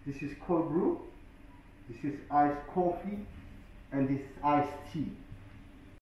This is cold brew, this is iced coffee, and this is iced tea.